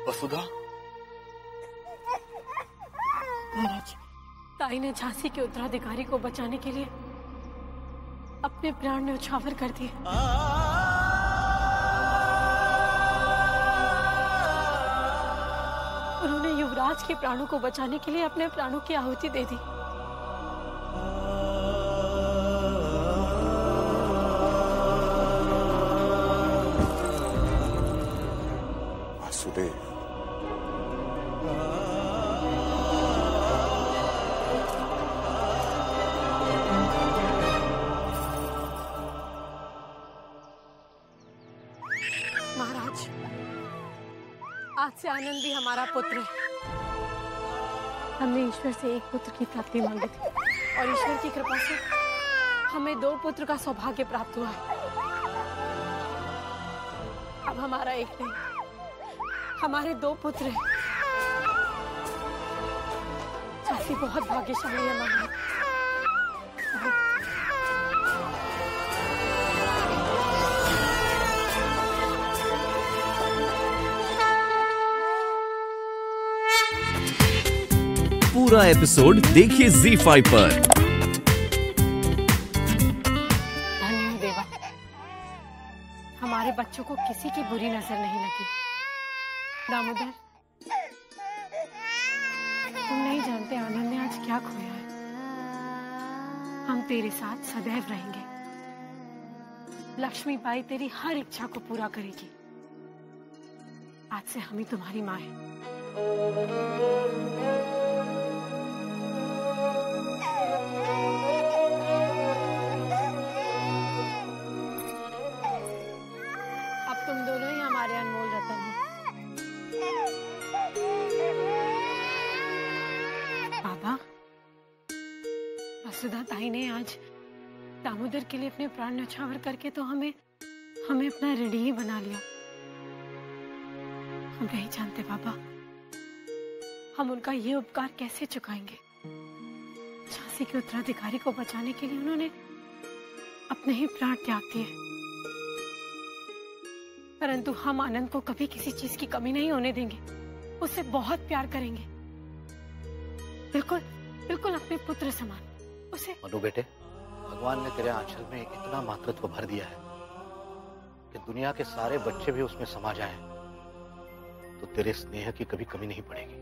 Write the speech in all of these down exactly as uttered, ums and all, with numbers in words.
वसुधा। महाराज, ताई ने झांसी के उत्तराधिकारी को बचाने के लिए अपने प्राण न्यौछावर कर दिए। उन्होंने युवराज के प्राणों को बचाने के लिए अपने प्राणों की आहुति दे दी। वासुदेव, महाराज, आज से आनंद भी हमारा पुत्र है। हमने ईश्वर से एक पुत्र की प्राप्ति मांगी थी और ईश्वर की कृपा से हमें दो पुत्र का सौभाग्य प्राप्त हुआ है। अब हमारा एक नहीं, हमारे दो पुत्र हैं। झांसी बहुत भाग्यशाली है महाराज। पूरा एपिसोड देखिए ज़ी फाइव पर। धन्य देवा, हमारे बच्चों को किसी की बुरी नजर नहीं लगी। दामोदर, तुम नहीं जानते आनंद ने आज क्या खोया है। हम तेरे साथ सदैव रहेंगे। लक्ष्मी बाई तेरी हर इच्छा को पूरा करेगी। आज से हम ही तुम्हारी माँ है। अब तुम दोनों ही हमारे अनमोल रतन हो। बाबा, वसुधा ताई ने आज दामोदर के लिए अपने प्राण न्यौछावर करके तो हमें हमें अपना ऋणी ही बना लिया। हम नहीं जानते बाबा, हम उनका ये उपकार कैसे चुकाएंगे। झांसी के उत्तराधिकारी को बचाने के लिए उन्होंने अपने ही प्राण त्याग दिए, परंतु हम आनंद को कभी किसी चीज की कमी नहीं होने देंगे। उससे बहुत प्यार करेंगे, बिल्कुल बिल्कुल अपने पुत्र समान उसे। मनु बेटे, भगवान ने तेरे आंचल में इतना मातृत्व भर दिया है कि दुनिया के सारे बच्चे भी उसमें समा जाएं, तो तेरे स्नेह की कभी कमी नहीं पड़ेगी।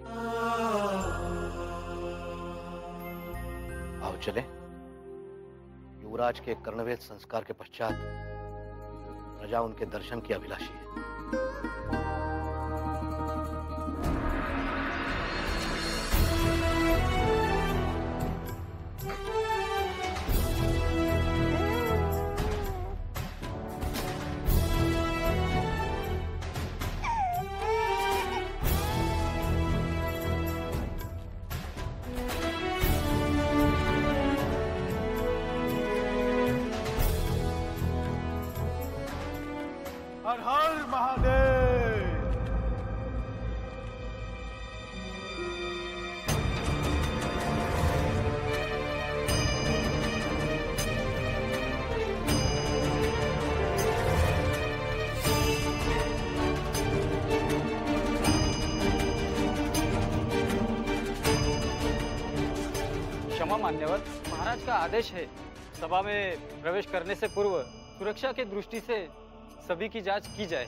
आओ चले। युवराज के कर्णवेद संस्कार के पश्चात प्रजा उनके दर्शन की अभिलाषी है। हर हर महादेव। क्षमा मान्यवर, महाराज का आदेश है सभा में प्रवेश करने से पूर्व सुरक्षा के दृष्टि से सभी की जांच की जाए।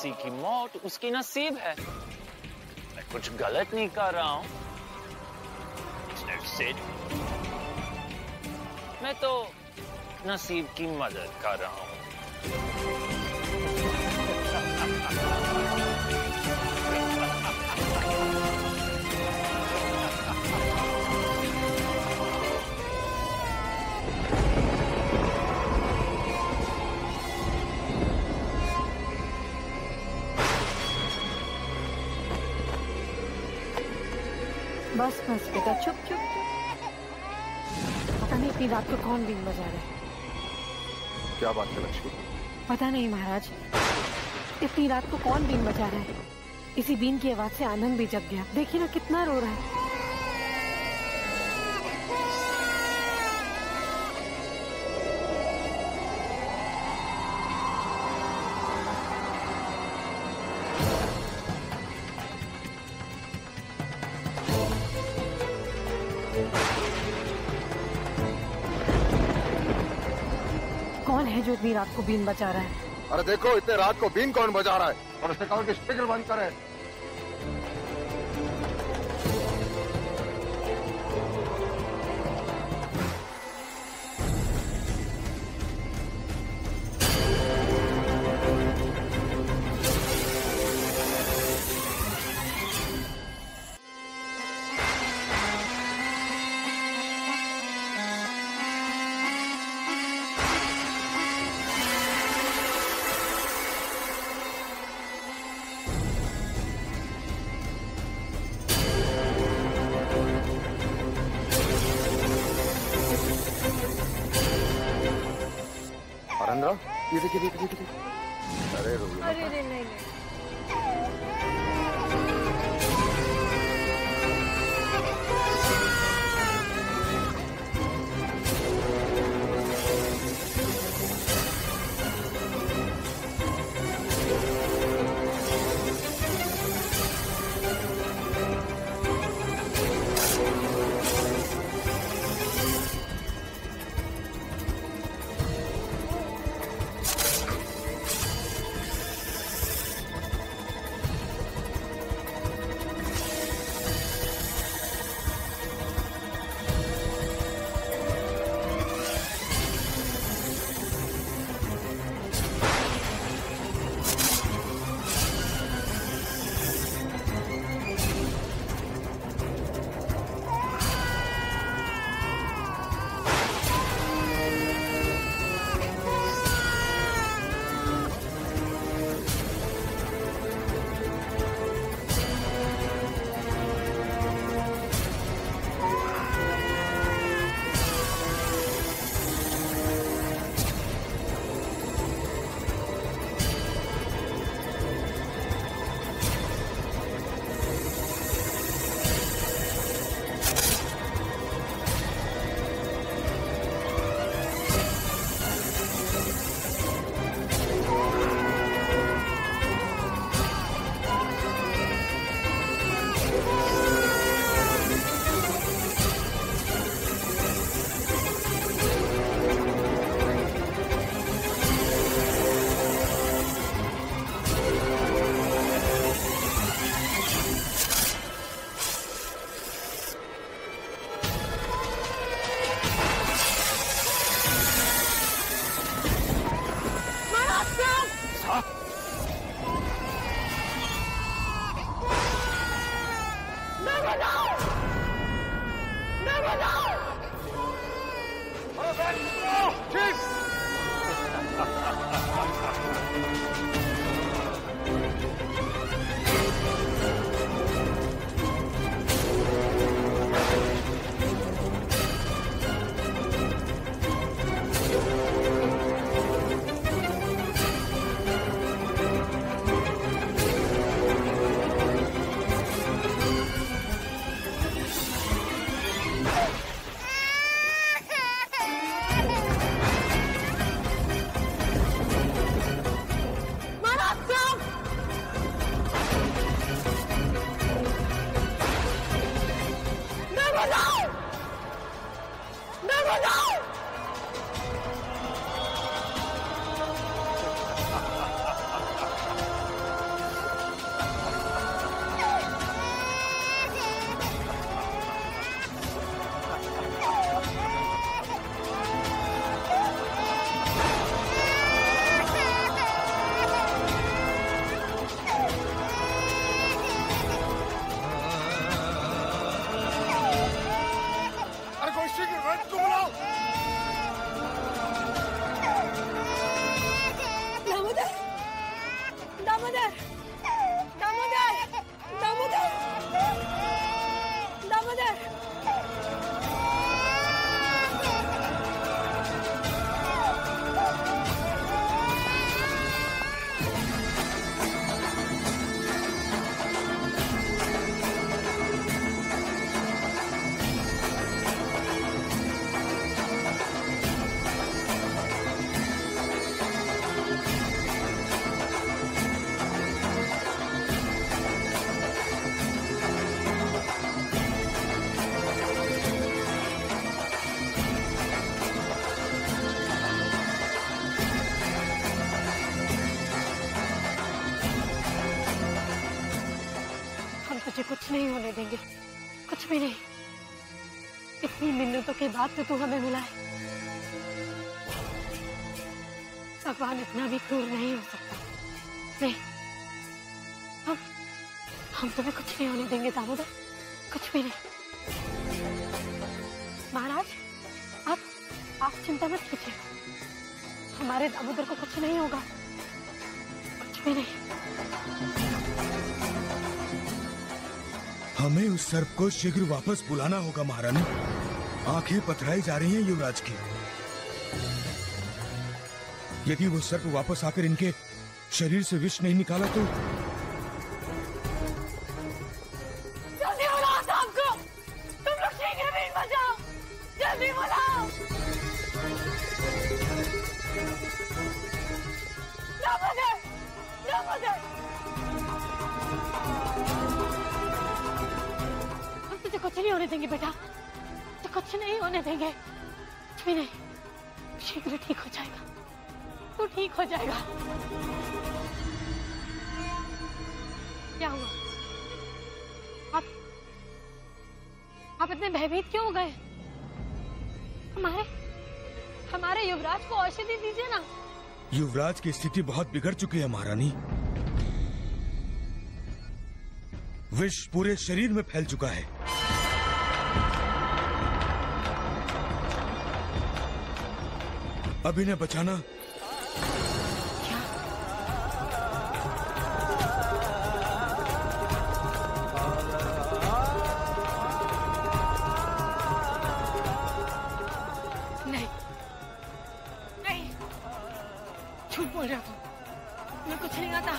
किसी की मौत उसकी नसीब है। मैं कुछ गलत नहीं कर रहा हूं। That's it. मैं तो नसीब की मदद कर रहा हूं। बस बस बेटा, चुप चुप चुप। पता नहीं इतनी रात को कौन बीन बजा रहा है। क्या बात है लक्ष्मी? पता नहीं महाराज, इतनी रात को कौन बीन बजा रहा है। इसी बीन की आवाज से आनंद भी जग गया। देखिए ना कितना रो रहा है। कौन है जो इतनी रात को बीन बजा रहा है? अरे देखो, इतने रात को बीन कौन बजा रहा है? और उसने कहा कि स्पीकर बंद करे। ये देखिए देखिए देखिए। अरे रोगी मत। अरे नहीं नहीं। शीघ्र वैद्य को बुलाओ। दामोदर, दामोदर, दामोदर, दामोदर, दामोदर। तुझे कुछ नहीं होने देंगे, कुछ भी नहीं। इतनी मिन्नतों के बाद तो तू हमें मिला है। भगवान इतना भी क्रूर नहीं हो सकता। नहीं, हम हम तुम्हें कुछ नहीं होने देंगे दामोदर, कुछ भी नहीं। महाराज, आप आप चिंता मत कीजिए, हमारे दामोदर को कुछ नहीं होगा, कुछ भी नहीं। हमें उस सर्प को शीघ्र वापस बुलाना होगा महारानी। आंखें पथराई जा रही हैं युवराज की। यदि वो सर्प वापस आकर इनके शरीर से विष नहीं निकाला तो जल्दी बुलाओ साहब को, तुम लोग शीघ्र भी बचाओ, जल्दी बुलाओ। दामोदर, दामोदर, तुझे कुछ नहीं होने देंगे बेटा, तो कुछ नहीं होने देंगे, कुछ भी नहीं। शीघ्र ठीक हो जाएगा, तू ठीक हो जाएगा। क्या हुआ? आप आप इतने भयभीत क्यों हो गए? हमारे हमारे युवराज को औषधि दीजिए ना। युवराज की स्थिति बहुत बिगड़ चुकी है महारानी। विष पूरे शरीर में फैल चुका है। अब इन्हें बचाना क्या? नहीं, नहीं, झूठ बोल रहे हो तुम, तुम्हें कुछ नहीं आता।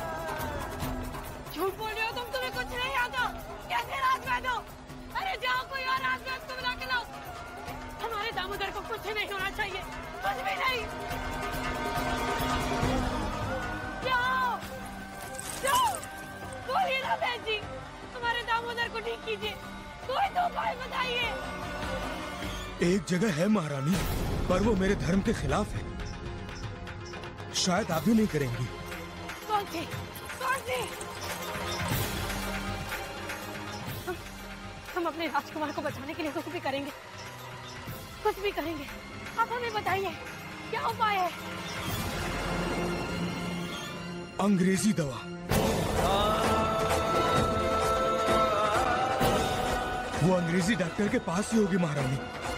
झूठ बोल रहे हो तुम, तुम्हें कुछ नहीं आता। कैसे राजवैद्य हो? अरे जाओ कोई और राजवैद्य को बुला के लाओ। हमारे दामोदर को कुछ नहीं होना चाहिए, कुछ भी नहीं। जाओ, जाओ, बोलिए ना बहन जी, हमारे दामोदर को ठीक कीजिए, कोई तो उपाय बताइए। एक जगह है महारानी, पर वो मेरे धर्म के खिलाफ है। शायद आप भी नहीं करेंगी। कौन सी? कौन सी? हम, हम अपने राजकुमार को बचाने के लिए कुछ भी करेंगे, कुछ भी करेंगे। आप हमें बताइए क्या उपाय है? अंग्रेजी दवा। वो अंग्रेजी डॉक्टर के पास ही होगी महारानी।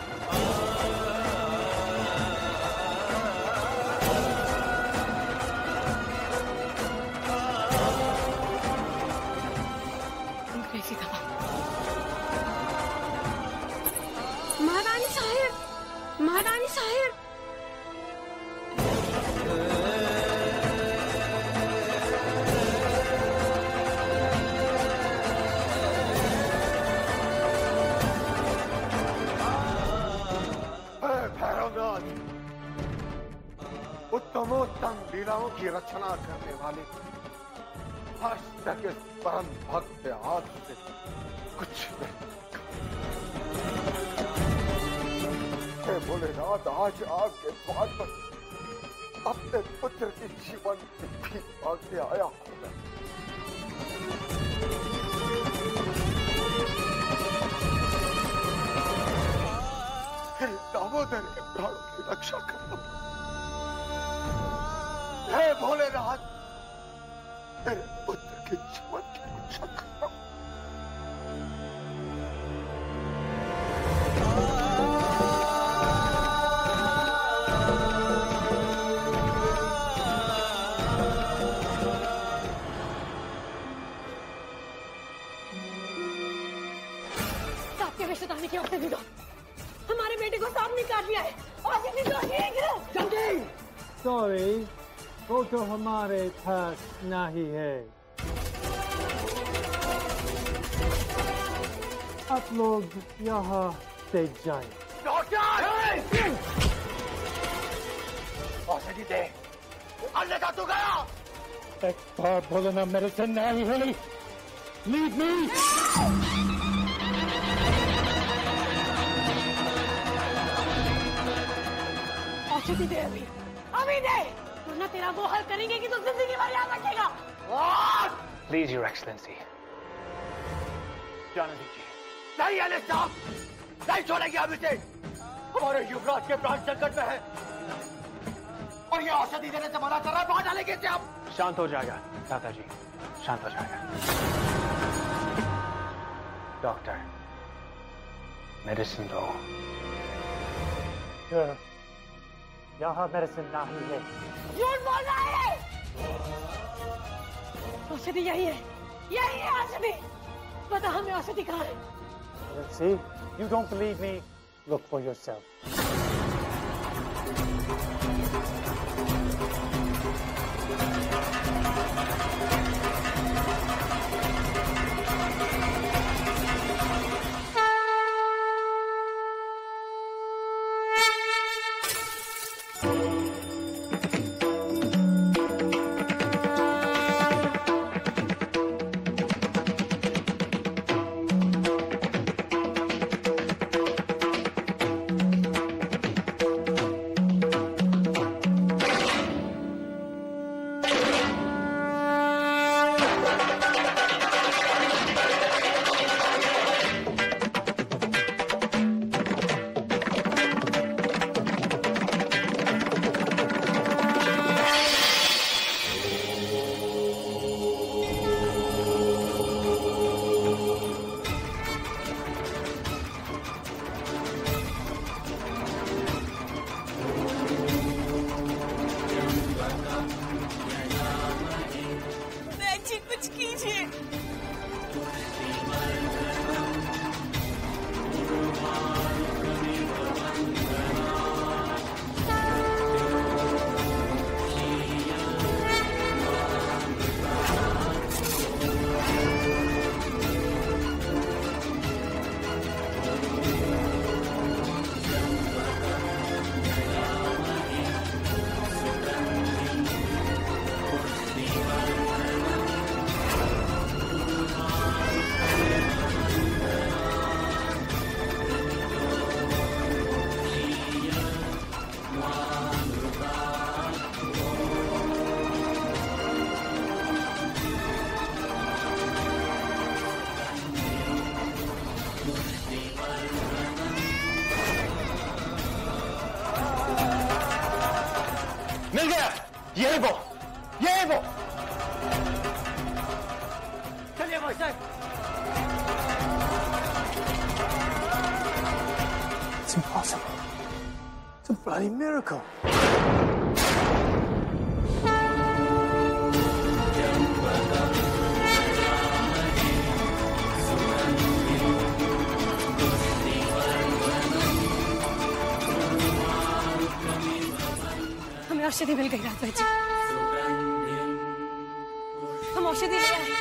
अंग्रेजी दवा। महारानी साहिब, महारानी साहिब, भैरवनाथ, उत्तमोत्तम लीलाओं की रचना करने वाले आज तक इस परम भक्त हाथ से कुछ नहीं। हे भोलेनाथ, आज आपके द्वार पर अपने पुत्र की जीवन की भीख मांगने आया हूं मैं। हे दामोदर के प्राणों की रक्षा करो। हे भोलेनाथ, मेरे पुत्र के जीवन की रक्षा करो। हमारे बेटे को सांप ने काट लिया है। औषधि तो ठीक है। जल्दी। सॉरी, वो तो हमारे पास नहीं है। आप लोग यहाँ से जाएं। डॉक्टर! औषधि दे। अन्यथा तू गया। एक बार बोलो ना, मेडिसिन नहीं है। Leave me. औषधि दे अभी, अभी दे, वरना तेरा वो हल करेंगे कि तू जिंदगी भर याद रखेगा। प्लीज योर एक्सलेंसी, जाने दीजिए। नहीं एलिस्टा, नहीं छोड़ेंगे अभी से। हमारे युवराज के प्राण संकट में है और ये औषधि देने से मना कर रहा है। बाहर डालेंगे इसे आप। शांत हो जाएगा दादाजी, शांत हो जाएगा। डॉक्टर, मेडिसिन दो। यहाँ मेडिसिन नहीं है। झूठ बोल रहा है। औषधि यही है, यही है औषधि। पता हमें औषधि कहाँ है। See, you don't believe me? Look for yourself. मिल गया। यही वो, यही वो। चलिए भाई साहब। It's impossible. It's a bloody miracle. हमें औषधि मिल गई राजू जी। हम औषधि ले आए।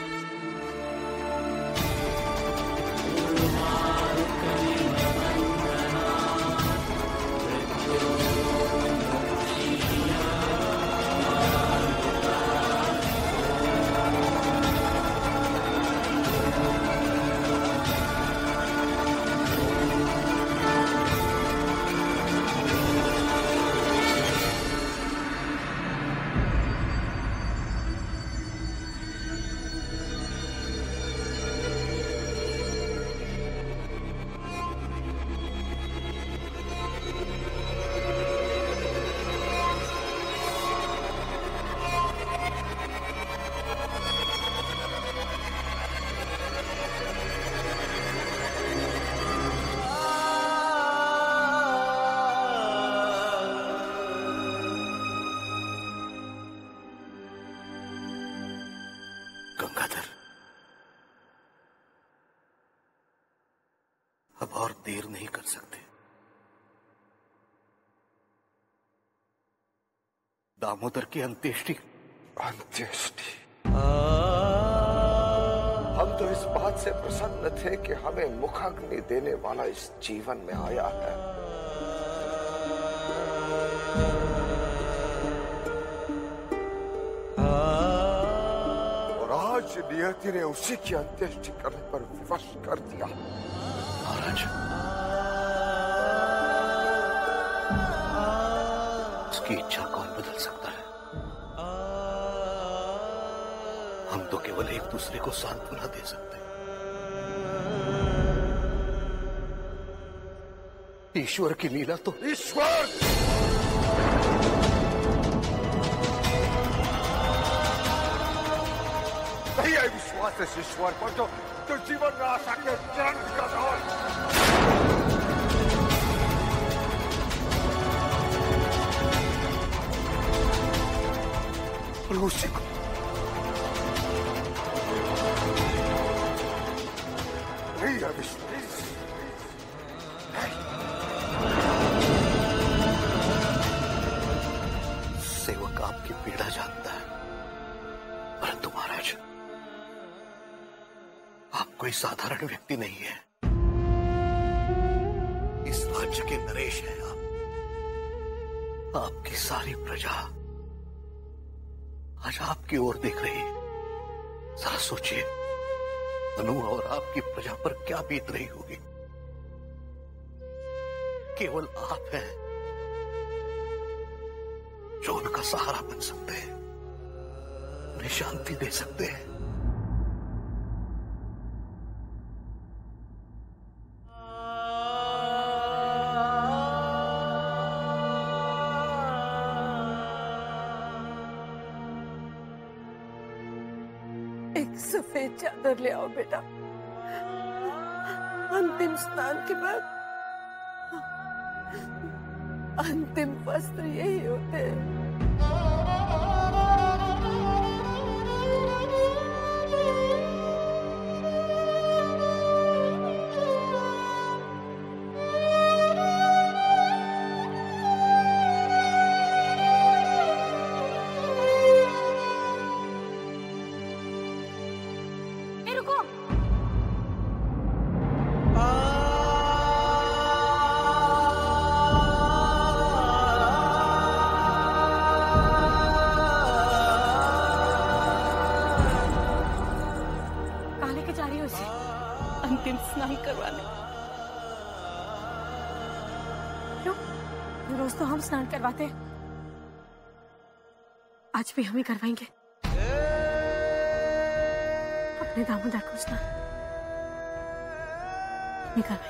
गंगाधर, अब और देर नहीं कर सकते। दामोदर की अंत्येष्टि। अंत्येष्टि। हम तो इस बात से प्रसन्न थे कि हमें मुखाग्नि देने वाला इस जीवन में आया है। और आज नियति ने उसी की अंत्येष्टि करने पर विवश कर दिया। महाराज, उसकी इच्छा कौन बदल सकता है? हम तो केवल एक दूसरे को सांत्वना दे सकते हैं। ईश्वर की लीला तो ईश्वर नहीं है विश्वास इस ईश्वर पर जो जो जीवन में आशा के जन्म कर रहा है। उसी को नहीं है विश्वास। सेवक आपकी पीड़ा जानता है, परंतु महाराज आप कोई साधारण व्यक्ति नहीं है। इस राज्य के नरेश हैं आप। आपकी सारी प्रजा आज आपकी ओर देख रही है। जरा सोचिए, अनु और आपकी प्रजा पर क्या बीत रही होगी। केवल आप हैं जो उनका सहारा बन सकते हैं, उन्हें शांति दे सकते हैं। एक सफेद चादर ले आओ बेटा। अंतिम स्नान के बाद अंतिम वस्त्र यही होते हैं। अंतिम स्नान करवाने। क्यों? रोज तो हम स्नान करवाते हैं, आज भी हम ही करवाएंगे अपने दामोदर को स्नान। हम ही करवाएंगे।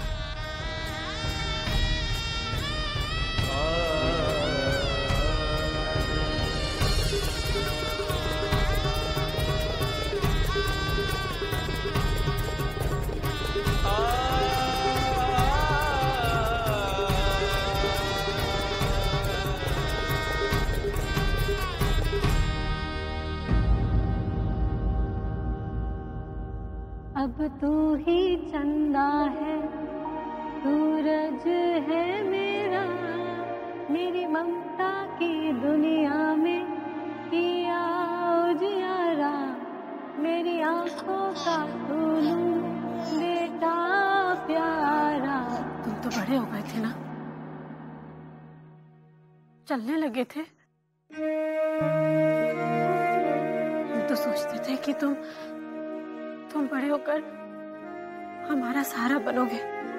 अब तू ही चंदा है, सूरज है मेरा, मेरी ममता की दुनिया में किया उजियारा, मेरी आंखों का तूनु बेटा प्यारा। तुम तो बड़े हो गए थे ना, चलने लगे थे। हम तो सोचते थे कि तुम तुम बड़े होकर हमारा सहारा बनोगे।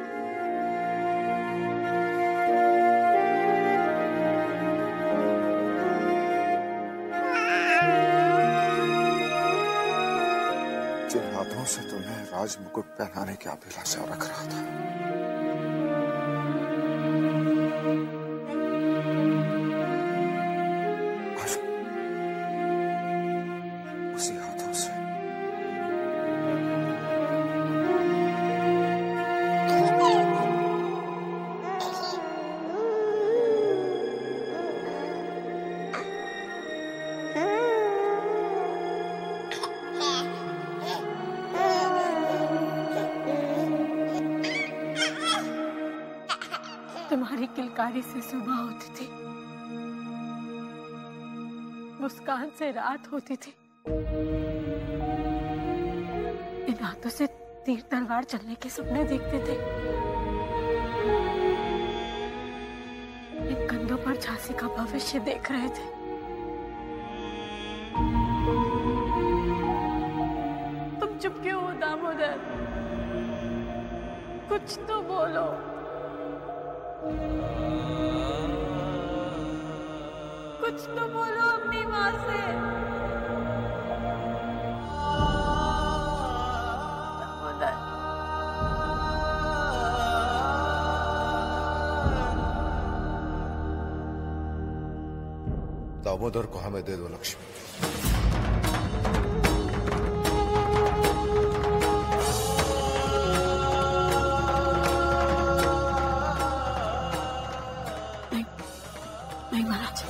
जिन हाथों से तुम्हें राज मुकुट पहनाने की अभिलाषा रख रहा था, आज उसी हाथों से तुम्हारी किलकारी से सुबह होती थी, मुस्कान से रात होती थी, इन हाथों से तीर तलवार चलने के सपने देखते थे, इन कंधों पर झांसी का भविष्य देख रहे थे। तुम चुप क्यों हो दामोदर? कुछ तो बोलो। कुछ तो बोलो अपनी माँ से। दामोदर, दामोदर को हमें दे दो लक्ष्मी। नहीं, नहीं महाराज,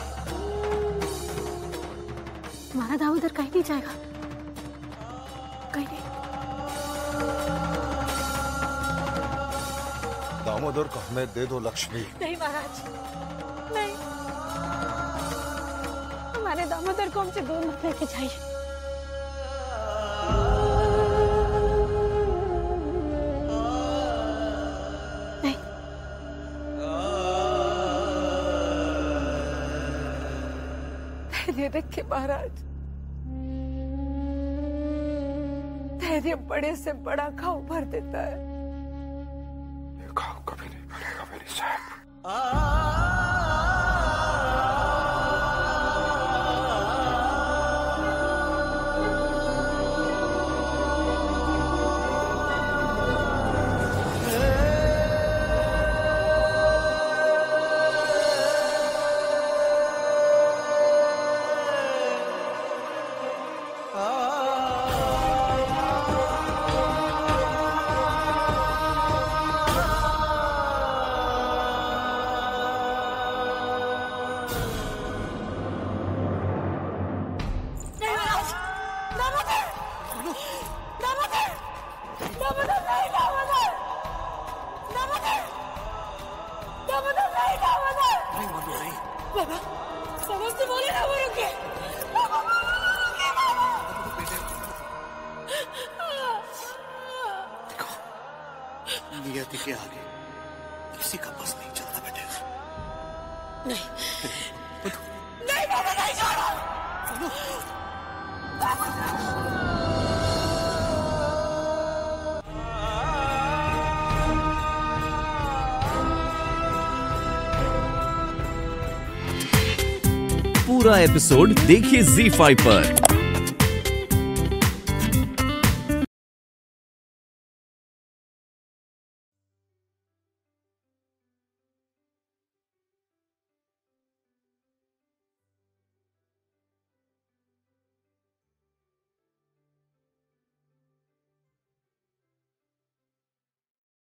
हमारा दामोदर कहीं नहीं जाएगा, कहीं नहीं। दामोदर को हमें दे दो लक्ष्मी। नहीं महाराज, नहीं, हमारे दामोदर को हमसे दूर मत लेके जाइए। नहीं, धैर्य रखे महाराज, धैर्य बड़े से बड़ा घाव भर देता है। ये घाव कभी नहीं भरेगा मेरी साहब। नियति के आगे किसी का बस नहीं चलता बेटे। नहीं, नहीं बाबा, नहीं छोड़ो। पूरा एपिसोड देखिए ज़ी फाइव पर।